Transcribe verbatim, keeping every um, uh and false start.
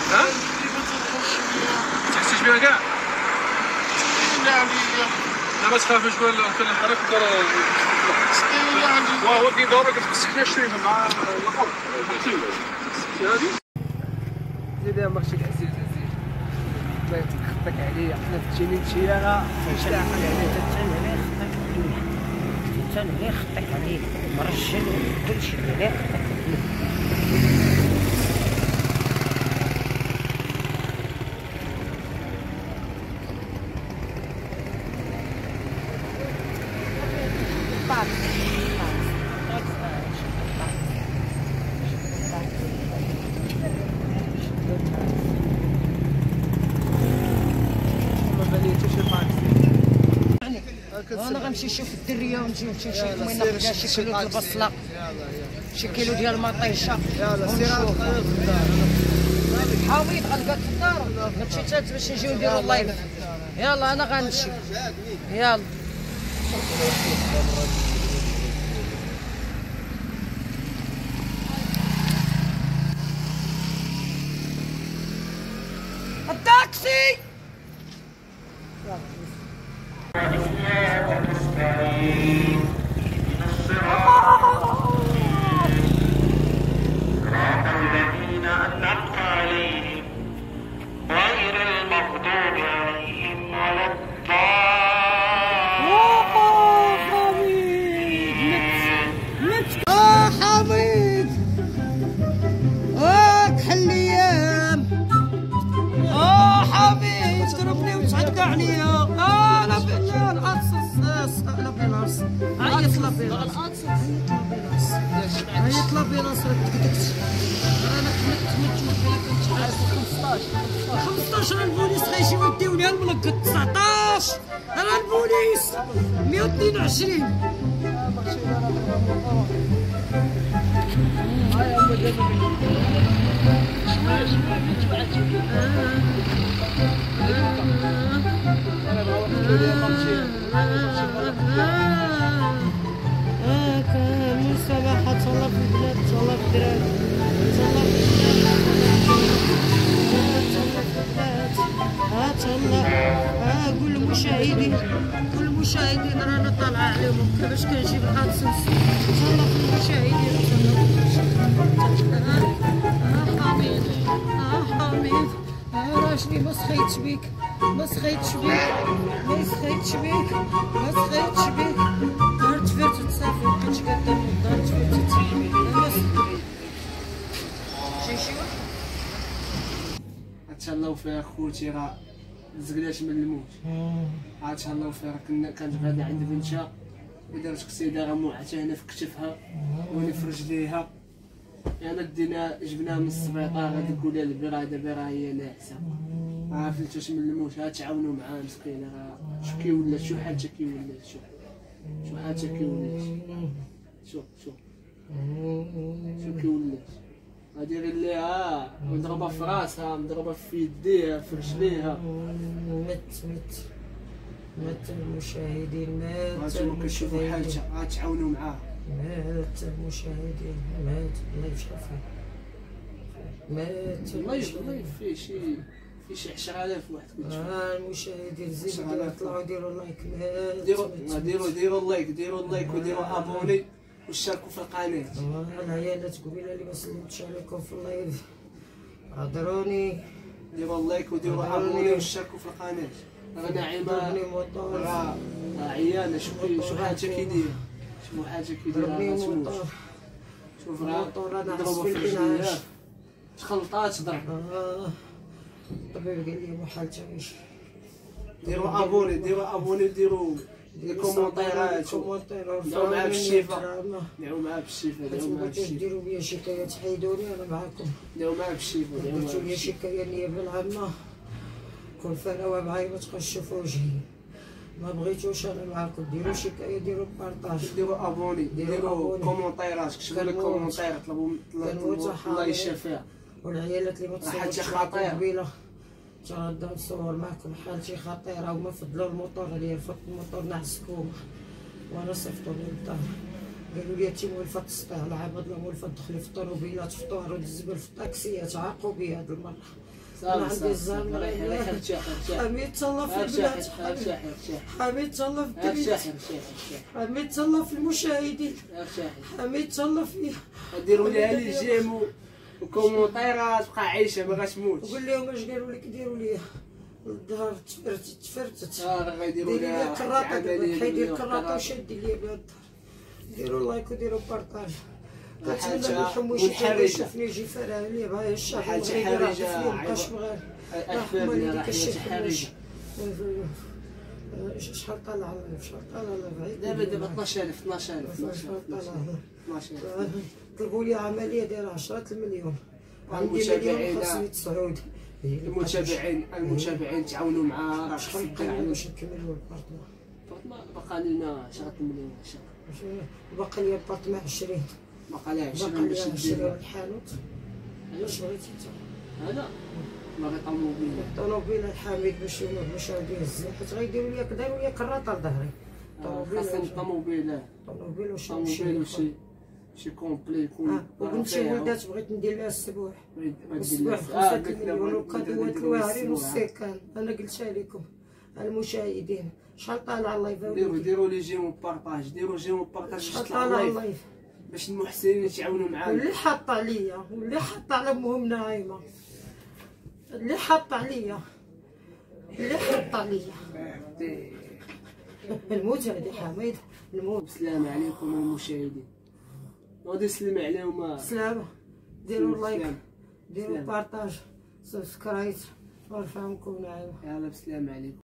ها؟ تحسيش بها كاع؟ لا ما تخافش كان الحرك وهو كيدور كتمسك فيها شريفه مع الخوف هذه زيد مارشي العزيز عزيز الله يعطيك خطك عليا حنا في التشينيتشي انا مرتاح عليك تتسنى عليه خطك عليه مرشل كلشي عليه خطك عليه. انا غنمشي نشوف الدريه ونجي نمشي نشوف وين ناخذ شي كيلو ديال البصله شي كيلو ديال المطيشه. يلا سير حاويط غنلقاك في الدار نمشي حتى باش نجيو نديرو اللايف. يلا انا غنمشي يلا. التاكسي الذين أنعمت عليهم غير المغضوب عليهم ولا الضالين. اه حميد اه كحل ايام اه حميد ضربني وتعدى عليا. اه لا بالله القصص لا بيلاص عيط لا بيلاص عيط لا بيلاص كدكت انا كنت متوكله كنت خمسطاش البوليس غيجيو يديوني الملقط تسعطاش انا البوليس مية واثنين وعشرين. اه كان مسابحة تهلا في البلاد تهلا في الدراري تهلا في البلاد ها تهلا. اه قول للمشاهدين كل المشاهدين رانا طالعة عليهم كيفاش كنجيب الادسنس. تهلا في المشاهدين اه حميد اه حميد اه راجلي ما سخيتش بيك ما سخيتش بيك ما سخيتش بيك ما سخيتش بيك. نهار تفرت تصافي مبقيتش قادة نهار تفرت تصافي انا شي شي واحد تهلاو فيها خوتي راه زقلاش من الموت. عاد تهلاو فيها كنا كانت غادا عند بنتها ودارت قصيده غموعتها هنا في كتفها وهنا في رجليها. انا دينا جبناها من السبيطار هذيك ولا البيرا دابا راه هي ناعسه ما فلتوش من الموت. ها تعاونوا معاها مسكينه راه شو كي ولات شو حالتها كي ولات شو شو حالتها كي ولات شوف شوف شو كي ولات. غادي غير ليها مضربه في راسها مضربه في يديها في رجليها. مت مت مات المشاهدين مات هانتوما كتشوفوا حالتها ها تعاونوا معاها. مات المشاهدين مات الله يشافيه مات الله يشفيه شي في شي عشرة آلاف واحد كنت اه المشاهدين زيدوا طلعوا ديروا لايك مات ديروا ديروا ديروا اللايك ديروا اللايك وديروا ابوني واشتركوا في القناه. اه العيالات قبيله اللي ما سلمتش عليكم في اللايف هضروني. ديروا اللايك وديروا ابوني واشتركوا في القناه. راه نعيمه راه عيانه شوفي شوف حاجه كيدير شوف حاجه كيدير راه شوف راه ضربوا في رجليها تخلطات ضرب. اه الطبيب قال لي مو حالتها عيش. ديروا ابوني ديروا ابوني ديروا الكومونتيرات دعوا معاه بالشفاء دعوا معاه بالشفاء دعوا معاه بالشفاء. ديروا بيا شكايات حيدوني انا معاكم. دعوا معاه بالشفاء دعوا معاه درتو لي شكايه النيابه العامه كل فانا معايا ما تبقاش تشوفوا وجهي ما بغيتوش انا معاكم. ديروا شكايه ديروا بارطاج ديروا ابوني ديروا كومونتيرات كتبوا لي كومونتير طلبوا طلبوا الله يشافيها. والعيالات اللي ما تصورش معاكم قبيله تنبدا نصور معكم حالتي خطيره وما فضلوا الموطور عليا فك الموطور نعسكم وانا صيفطوني للدار قالوا لي انتي مولفه تسطيع العباد لا مولفه تدخلي في الطوموبيلات في الطوار ودز الزبل في الطاكسيات عاقوا بيا هاد المره انا عندي الزهر غير غير ارتاح ارتاح حميد تهلا في ارتاح البلاد، ارتاح ارتاح حميد تهلا في ارتاح الدنيا، ارتاح ارتاح حميد تهلا في المشاهدين، ارتاح. حميد تهلا فيه. ديروا ليها لي جيم وكومونتيرات تبقى عايشه ما غاتموتش. قول لهم اش قالوا لك ديروا ليا الظهر تفرتت تفرتت. اه راه غيديروا ديري لي لها الكراطه دابا، حيدي عمليه الكراطه وشدي ليا بها الظهر. ديروا لايك وديروا بارطاج. كنتمنى حاجة الحموشي منحرجة. يشوفني يجي فرع ليا بها الشعب حاجة المغربي راه حرجة. طفلو مبقاش مغارب. أكبر رحمة من ليك رحمة الشيخ حرجة. شحال طالع على شحال طالع على بعيد. دابا دابا اثناش ألف اثناش ألف شحال طالع اثناش ألف. طلبوا لي عمليه دايره عشرة المليون. عندي المتابعين مليون خاصني تسعود. المتابعين المتابعين تعاونوا مع راه شحال خصك بقى لي على باش نكملوا البارطما؟ بقى لنا شهر مليون شهر باقي لي البارطما عشرين. بقى لها عشرين باقي باش لي عشرين ندير الحانوت. واش بغيتي انت؟ انا باغي طوموبيل. طوموبيل الحميد باش باش غادي يهزني، حيت غيديروا لي داروا لي كراطه لظهري. خاصني طوموبيل طوموبيل وشي طوموبيل وشي شي كومبلي يكون وبنتي ولدات بغيت ندير لها السبوح. ما السبوح اه بخمسة المليون والكادوات الواعرين والسيكان. انا قلتها لكم المشاهدين. شحال طالع الله ديروا يبارك. ديروا لي جيم وبارطاج ديروا جيم وبارطاج شحال تطلع طالع لايف اللايف. باش المحسنين يتعاونوا معانا. واللي حاط عليا واللي حاط على امهم نعيمه، اللي حاط عليا اللي حاط عليا الموت هادي حميد الموت. السلام عليكم المشاهدين. غادي نسلم عليهم. سلامة. ديروا لايك سلام. ديروا سلام. بارطاج سبسكرايب ورفعكم نعيمه. يلا بسلام عليكم.